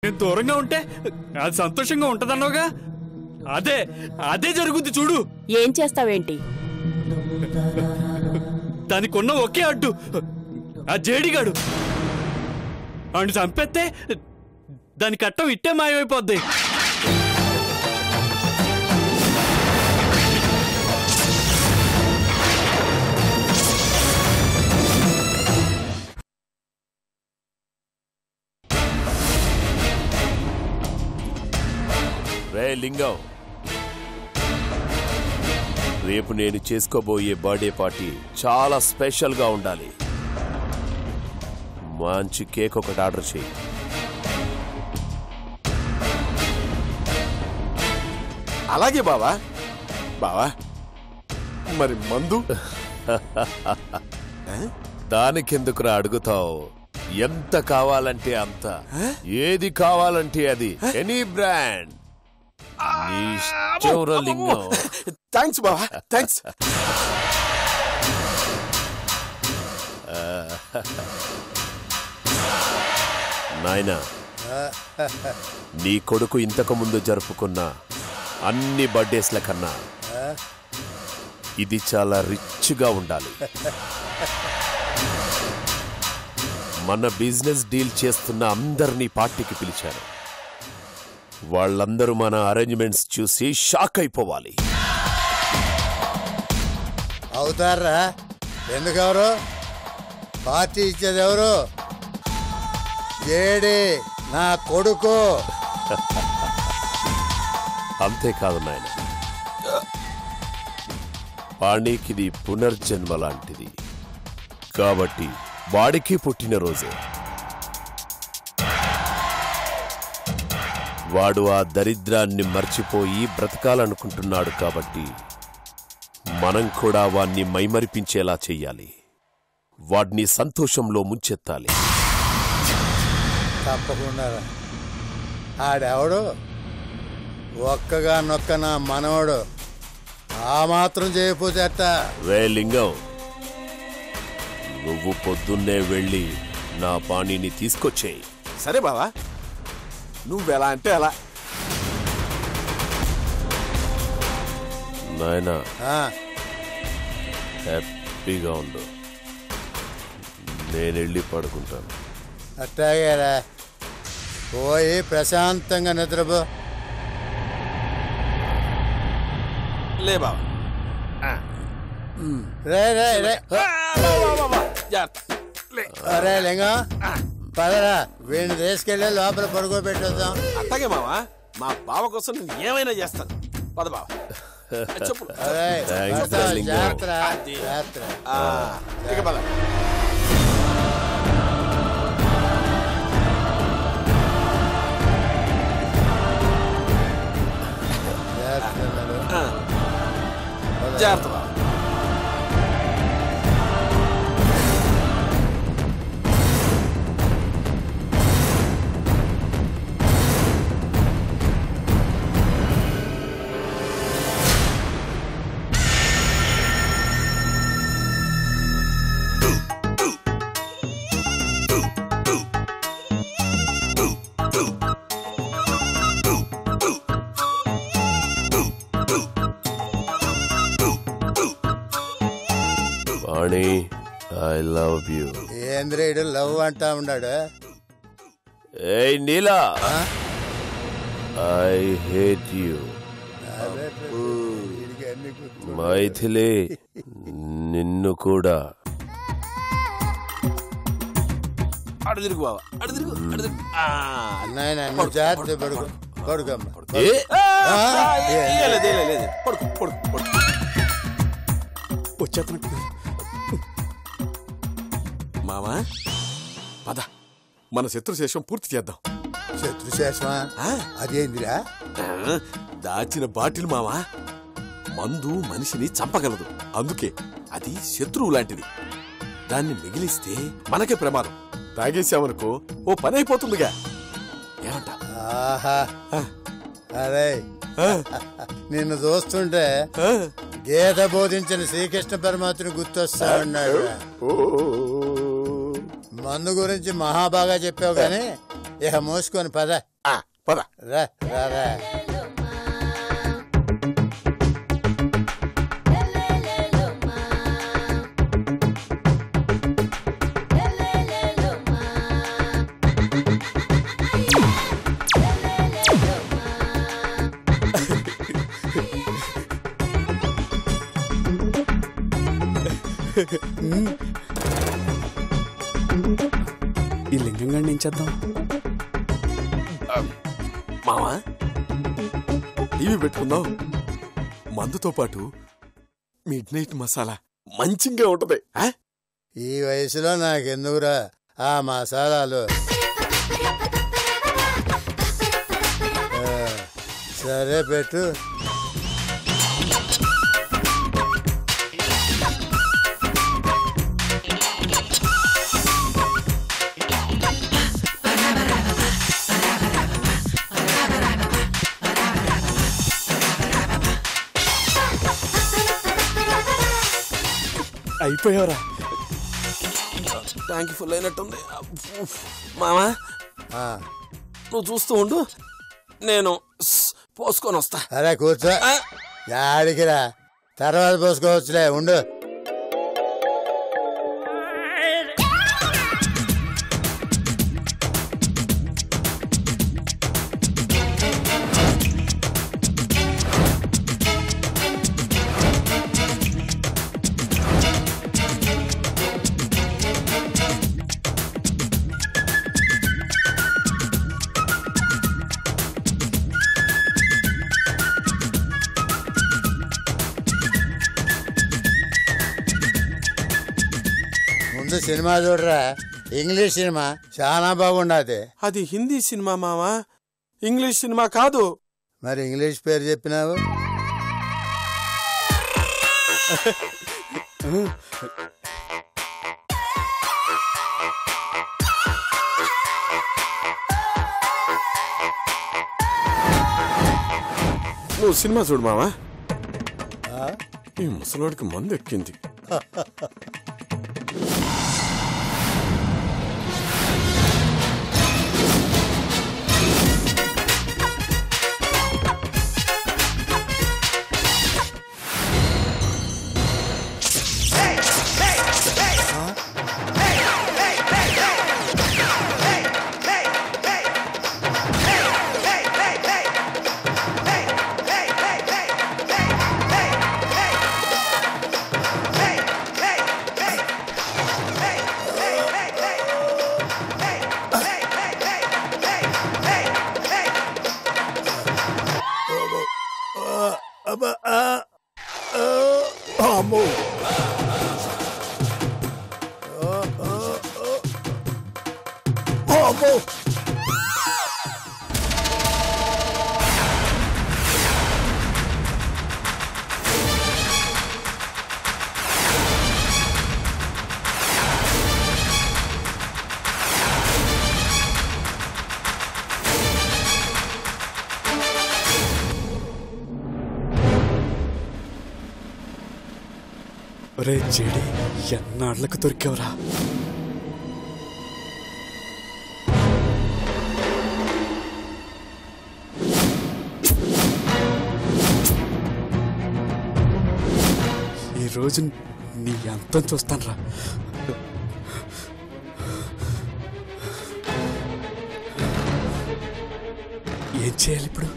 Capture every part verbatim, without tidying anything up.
నేను దూరంగా ఉంటే అది సంతోషంగా ఉంటదన్నావుగా, అదే అదే జరుగుద్ది చూడు. ఏం చేస్తావేంటి? దానికున్న ఒకే అడ్డు ఆ జేడిగాడు. వాడిని చంపేస్తే దాని కట్టం ఇట్టే మాయమైపోద్ది. రే లింగం, రేపు నేను చేసుకోబోయే బర్త్డే పార్టీ చాలా స్పెషల్గా ఉండాలి. మంచి కేక్ ఒకటి ఆర్డర్ చేయి. అలాగే బావా. బావా మరి మందు? దానికెందుకురా అడుగుతావు? ఎంత కావాలంటే అంత, ఏది కావాలంటే అది, ఎనీ బ్రాండ్. థ్యాంక్స్ బావా, థ్యాంక్స్. నాయనా, నీ కొడుకు ఇంతకు ముందు జరుపుకున్న అన్ని బర్త్డేస్ల కన్నా ఇది చాలా రిచ్గా ఉండాలి. మన బిజినెస్ డీల్ చేస్తున్న అందరినీ పార్టీకి పిలిచారు. వాళ్ళందరూ మన అరేంజ్మెంట్స్ చూసి షాక్ అయిపోవాలి. అవుతారా? ఎందుకెవరు? పార్టీ ఇచ్చేది ఎవరు? ఏడి నా కొడుకు. అంతేకాదు నాయన, పాణికిది పునర్జన్మ లాంటిది కాబట్టి వాడికి పుట్టినరోజే. వాడు ఆ దరిద్రాన్ని మర్చిపోయి బ్రతకాలనుకుంటున్నాడు కాబట్టి మనం కూడా వాణ్ణి మైమరిపించేలా చెయ్యాలి. వాడిని సంతోషంలో ముంచెత్తాలి. తప్పకుండా. ఆడెవడు? ఒక్కగా నొక్క నా మనవడు. ఆ మాత్రం చేయకపోతే అట్ట. రే లింగం, నువ్వు పొద్దున్నే వెళ్ళి నా పాణిని తీసుకొచ్చేయి. సరే బావా, నువ్వెలా అంటే అలా. నాయనా, హ్యాపీగా ఉండు. నేను వెళ్ళి పడుకుంటాను. అట్టాగేరా, పోయి ప్రశాంతంగా నిద్రపో. లే బావా. రే రే రే అరే లింగం, పదరా, వీడిని తీసుకెళ్ళి లోపల పడుకోబెట్టేద్దాం. అట్లాగే మావా, మా బావ కోసం నేను ఏమైనా చేస్తాను. పద బావ. చెప్పు. జాగ్రత్త జాగ్రత్త. ఇక పద. జాగ్రత్త బావ. Pani, I love you. ఏంద్రేడు లవ్ అంటా ఉన్నాడు? ఏయ్ Neela, I hate you. Mythili, నిన్ను కూడా. అడు తిరుగు బావ, అడు తిరుగు, అడు తిరుగు. అన్నయ్య జాగ్రత్త పడుకో. పడుకోమ్మా. పడుకో పడుకో పడుకో. వచ్చేస్తున్నట్టు మామా, పద మన శత్రుశేషం పూర్తి చేద్దాం. శత్రుశేషమా? అదేందిరా? దాచిన బాటిల్ మావా, మందు మనిషిని చంపగలదు. అందుకే అది శత్రువు లాంటిది. దాన్ని మిగిలిస్తే మనకే ప్రమాదం. తాగేసామనుకో ఓ పని అయిపోతుందిగా. ఏమంటా? ఆహా, అరే నిన్ను చూస్తుంటే గీత బోధించిన శ్రీకృష్ణ పరమాత్ముని గుర్తొస్తా ఉన్నాడు. మందు గురించి మహాబాగా చెప్పావు గాని ఇక మోసుకొని పద. పద. రా రా రా. ఈ లింగం గండి ఏం చేద్దాం? మావా టీవీ పెట్టుకుందాం. మందుతో పాటు మిడ్ నైట్ మసాలా మంచిగా ఉంటది. ఈ వయసులో నాకెందుకురా ఆ మసాలాలు? సరే పెట్టు. అయిపోయావరా? ట్యాంక్ ఫుల్ అయినట్టుంది. మామా నువ్వు చూస్తూ ఉండు, నేను పోసుకొని వస్తా. అరే కూర్చో. యాడికిరా, తర్వాత పోసుకోవచ్చులే, ఉండు. ముందు సినిమా చూడరా, ఇంగ్లీష్ సినిమా చాలా బాగుండదు. అది హిందీ సినిమా మావా, ఇంగ్లీష్ సినిమా కాదు. మరి ఇంగ్లీష్ పేరు చెప్పినావు? నువ్వు సినిమా చూడు మావా. ఈ ముసలోడికి మందు ఎక్కింది. అమ్మో, అమ్మో. ఒరే చెడి, ఎన్నాళ్ళకు దొరికావురా? ఈరోజు నీ అంతం చూస్తానురా. ఏం చేయాలి ఇప్పుడు?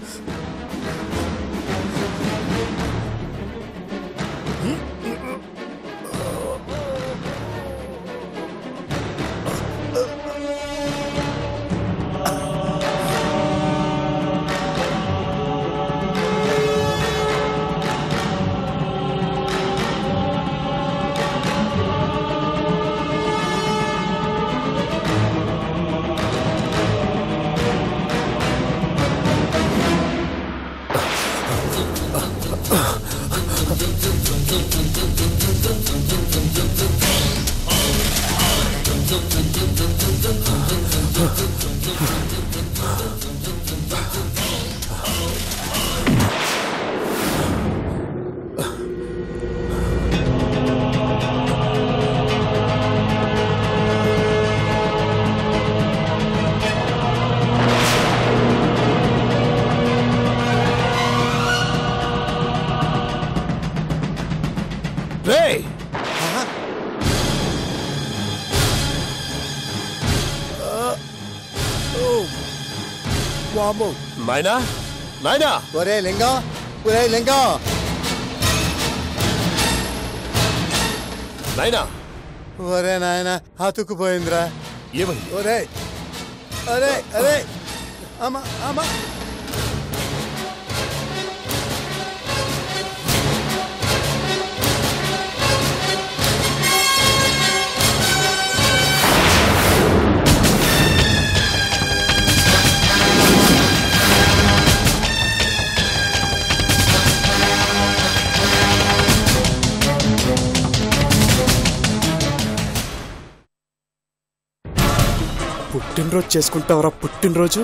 వామ్మో. నాయనా నాయనా ఒరే లింగం, ఒరే లింగం. నాయనా ఒరే నాయన అతుక్కుపోయిందిరా. ఏమైంది? ఒరే అరే అరే అమ్మా అమ్మా. పుట్టినరోజు చేసుకుంటావరా? పుట్టినరోజు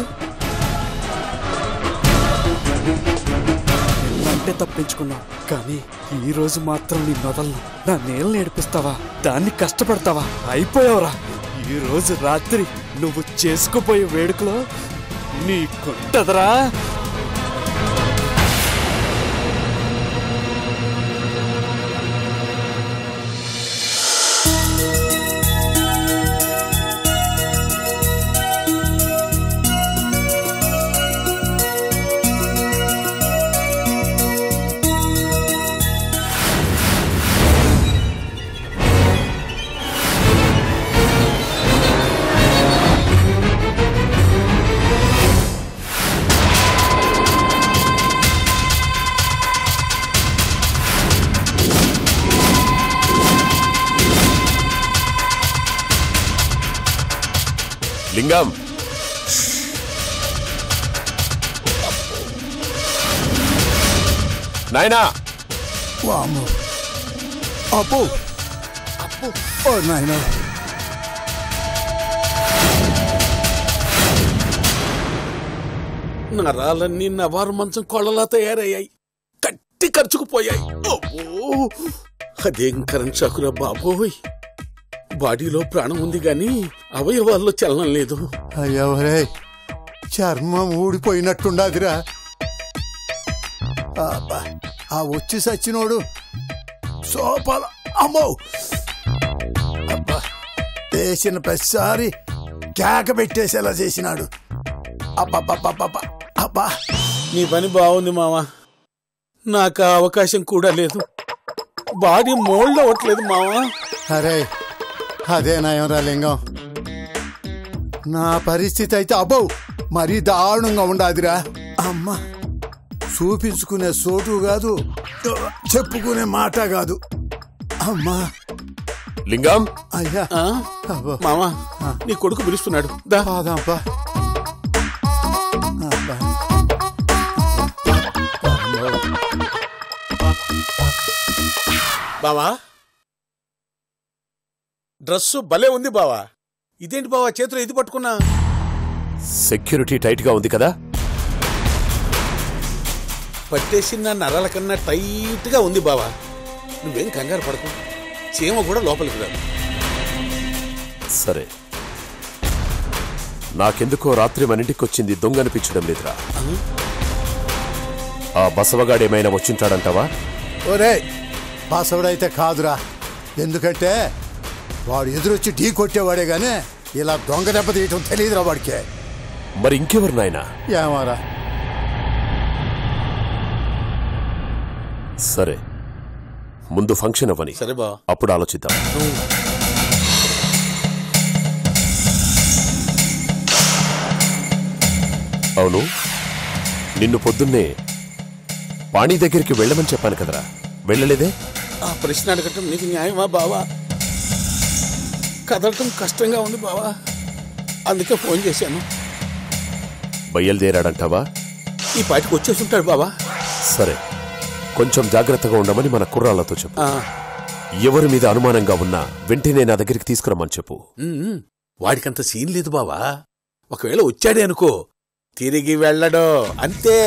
అంటే తప్పించుకున్నావు, కానీ ఈ రోజు మాత్రం నీ మొదలను నా నేలను నేర్పిస్తావా? దాన్ని కష్టపడతావా? అయిపోయావురా. ఈ రోజు రాత్రి నువ్వు చేసుకుపోయే వేడుకలో నీకుంటదరా. లింగం, నాయనా. వామ్మో. అప్పు అప్పు. ఓ నాయనా. నరాలన్నీ నవారు మంచం కొళ్ళలా తయారయ్యాయి, కట్టి ఖర్చుకుపోయాయి. అదేం కరెంట్ షాకురా బాబోయ్. బాడీలో ప్రాణం ఉంది గాని అవయవాల్లో చలనం లేదు. అయ్యా ఒరే, చర్మం ఊడిపోయినట్టుండాదిరా. అబ్బా, ఆ వచ్చి సచ్చినోడు సోపాల. అమ్మో. అబ్బా, వేసిన ప్రతిసారి కేక పెట్టేసేలా చేసినాడు. అబ్బా అబ్బా. నీ పని బాగుంది మావా, నాకు ఆ అవకాశం కూడా లేదు. బాడీ మోల్డ్ అవ్వట్లేదు మావా. అరే అదే నయంరా లింగం. నా పరిస్థితి అయితే అబ్బో మరీ దారుణంగా ఉండాదిరా. అమ్మా, చూపించుకునే చోటు కాదు, చెప్పుకునే మాట కాదు. అమ్మా. లింగం. అయ్యా మావా, నీ కొడుకు పిలుస్తున్నాడు. దా కాదబ్బా. బావా, డ్రెస్సు భలే ఉంది బావా. ఇదేంటి బావా చేతిలో ఇది పట్టుకున్నా? సెక్యూరిటీ టైట్ గా ఉంది కదా? పట్టేసిన నరాల కన్నా టైట్ గా ఉంది బావా. నువ్వేం కంగారు పడకు, చీమ కూడా లోపలికి రాదు. సరే, నాకెందుకో రాత్రి మన ఇంటికి వచ్చింది దొంగ అనిపించడం లేదురా. ఆ బసవగాడేమైనా వచ్చింటాడంటావా? ఒరే, బసవడైతే కాదురా. ఎందుకంటే వాడు ఎదురొచ్చి ఢీ కొట్టేవాడే గానీ ఇలా దొంగ దెబ్బ తీయటం తెలియదురా వాడికే. మరి ఇంకెవరు నాయనా? ఏమారా. సరే, ముందు ఫంక్షన్ అవ్వని. సరే బావా, అప్పుడు ఆలోచిద్దాం. అవును, నిన్ను పొద్దున్నే పాణి దగ్గరికి వెళ్ళమని చెప్పాను కదరా, వెళ్ళలేదే? ఆ ప్రశ్న అడగటం నీకు న్యాయమా బావా? కదలటం కష్టంగా ఉంది బావా, అందుకే ఫోన్ చేశాను. బయలుదేరాడంటావా? ఈ పాటికి వచ్చేసి ఉంటాడు బావా. సరే, కొంచెం జాగ్రత్తగా ఉండమని మన కుర్రాళ్లతో చెప్పు. ఎవరి మీద అనుమానంగా ఉన్నా వెంటనే నా దగ్గరికి తీసుకురమ్మని చెప్పు. వాడికంత సీన్ లేదు బావా. ఒకవేళ వచ్చాడే అనుకో, తిరిగి వెళ్ళడో, అంతే.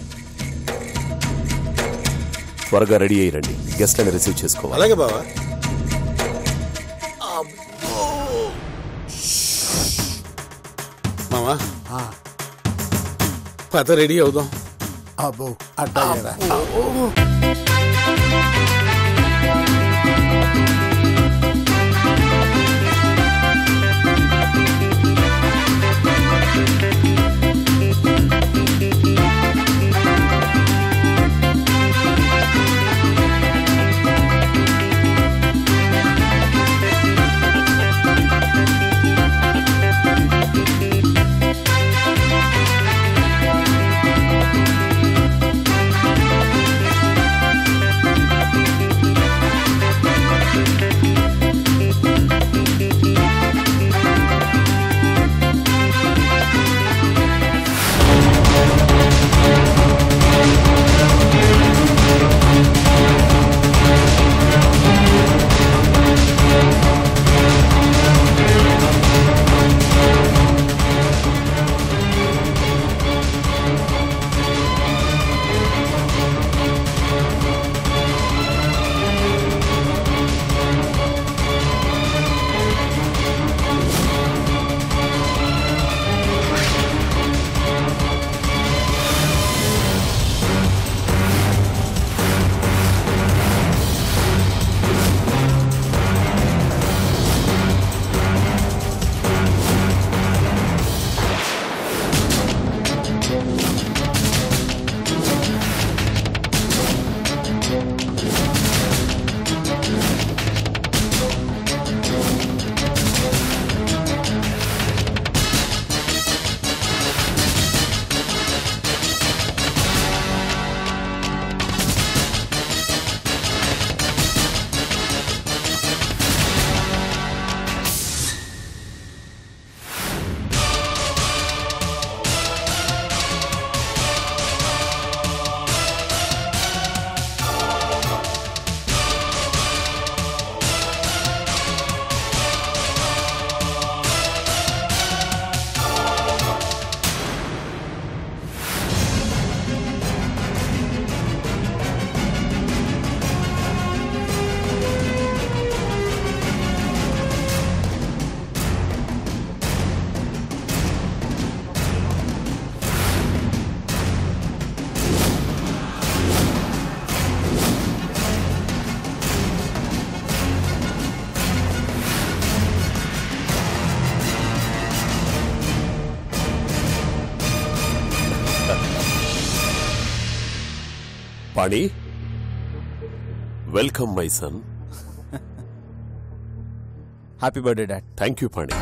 త్వరగా రెడీ అయ్యి రండి, గెస్ట్లను రిసీవ్ చేసుకోవాలి. అలాగే బావా. మామా, పద రెడీ అవుదాం. అబ్బో అట్టా. Pani, welcome my son. Happy birthday dad. Thank you Pani.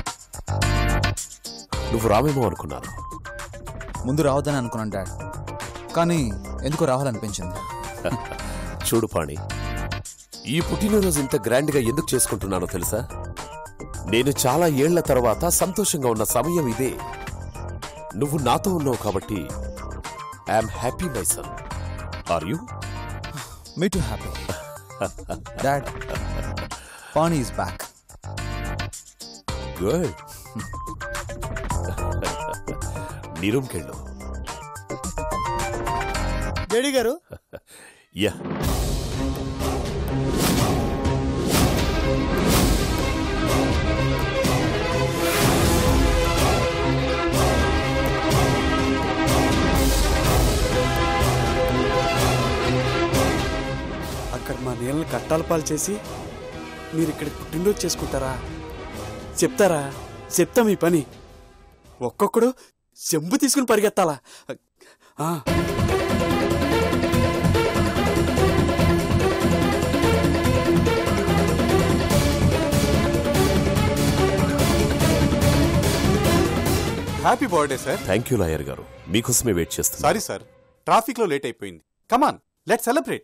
నువ్వు రావేమో అనుకున్నాను. ముందు రావద్దని అనుకున్నాను డాడ్, కానీ ఎందుకో రావాలనిపించింది. చూడు పాణి, ఈ పుట్టినరోజు ఇంత గ్రాండ్ గా ఎందుకు చేసుకుంటున్నానో తెలుసా? నేను చాలా ఏళ్ల తర్వాత సంతోషంగా ఉన్న సమయం ఇదే. నువ్వు నాతో ఉన్నావు కాబట్టి I'm happy my son. Are you? Me too happy dad. Pani is back. Good. నీ రూమ్కి వెళ్ళు. డాడీ గారు, యా. అక్కడ మా నీళ్ళని కట్టాల పాలు చేసి మీరు ఇక్కడ పుట్టినరోజు చేసుకుంటారా? చెప్తారా? చెప్తా మీ పని. ఒక్కొక్కడు చెంబు తీసుకుని పరిగెత్తాలా? Happy birthday sir. Thank you lawyer గారు, మీకోసమే వెయిట్ చేస్తాను. సారీ సార్, ట్రాఫిక్ లో లేట్ అయిపోయింది. Come on, let's celebrate.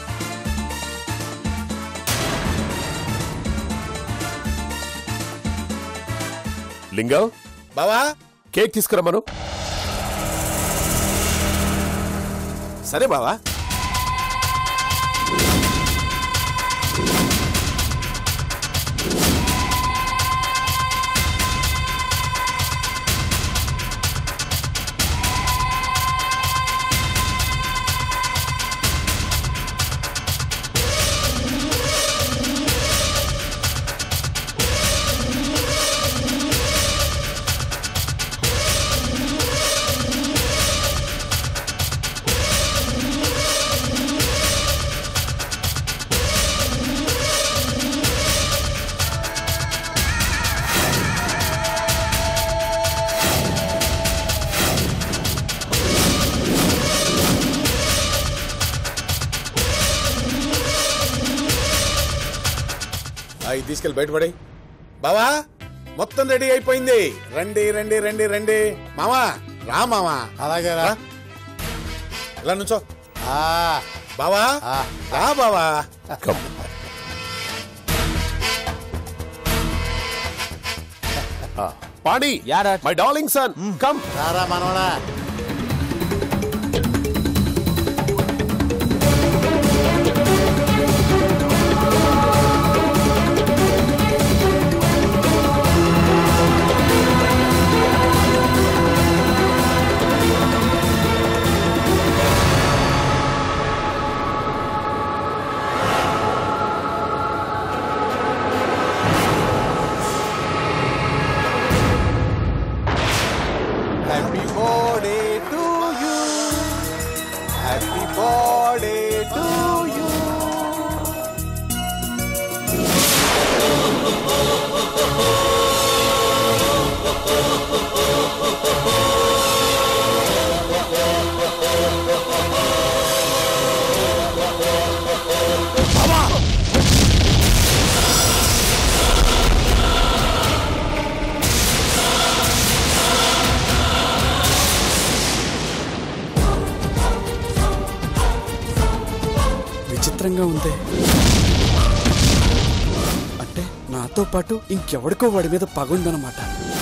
లింగం, బావా కేక్ తీసుకురమ్మను. సరే బావా. అవి తీసుకెళ్ళి బయటపడే. బావా మొత్తం రెడీ అయిపోయింది. రండి రండి రండి రండి. మామా రా మామా. అలాగే రా. ఇలా నుంచో. బావా రా బావా. Pani, my darling son, come. రారా మనవడా. Happy birthday to you. Happy birthday to you. విచిత్రంగా ఉంది. అంటే నాతో పాటు ఇంకెవడికో వాడి మీద పగుందనమాట.